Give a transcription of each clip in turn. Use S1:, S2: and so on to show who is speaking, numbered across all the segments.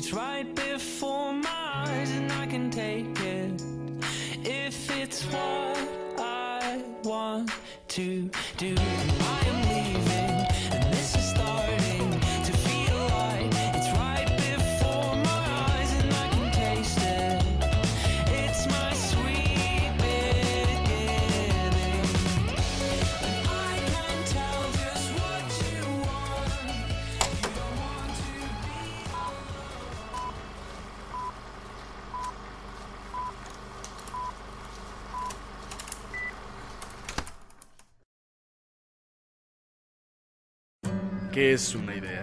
S1: It's right before my eyes and I can take it. If it's what I want to do, I am leaving and this is starting to feel like it's right before my eyes and I can taste it. It's my sweet beginning, and I can tell just what you want. You don't want to
S2: ¿Qué es una idea?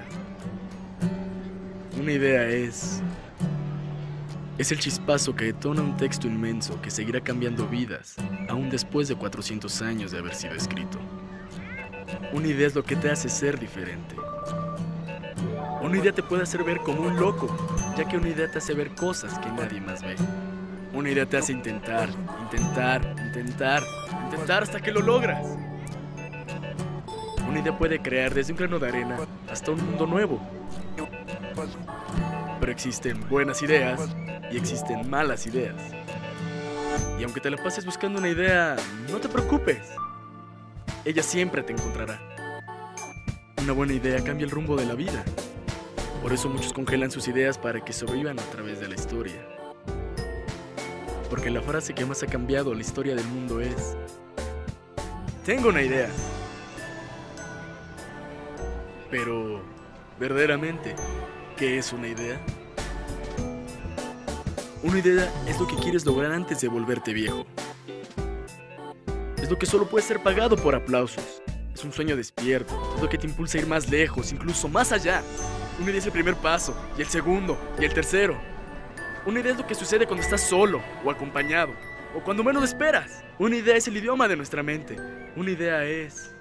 S2: Una idea es el chispazo que detona un texto inmenso que seguirá cambiando vidas, aún después de 400 años de haber sido escrito. Una idea es lo que te hace ser diferente. Una idea te puede hacer ver como un loco, ya que una idea te hace ver cosas que nadie más ve. Una idea te hace intentar hasta que lo logras. Una idea puede crear desde un grano de arena hasta un mundo nuevo. Pero existen buenas ideas y existen malas ideas. Y aunque te la pases buscando una idea, no te preocupes. Ella siempre te encontrará. Una buena idea cambia el rumbo de la vida. Por eso muchos congelan sus ideas para que sobrevivan a través de la historia. Porque la frase que más ha cambiado la historia del mundo es: tengo una idea. Pero, verdaderamente, ¿qué es una idea? Una idea es lo que quieres lograr antes de volverte viejo. Es lo que solo puede ser pagado por aplausos. Es un sueño despierto. Es lo que te impulsa a ir más lejos, incluso más allá. Una idea es el primer paso, y el segundo, y el tercero. Una idea es lo que sucede cuando estás solo, o acompañado, o cuando menos lo esperas. Una idea es el idioma de nuestra mente. Una idea es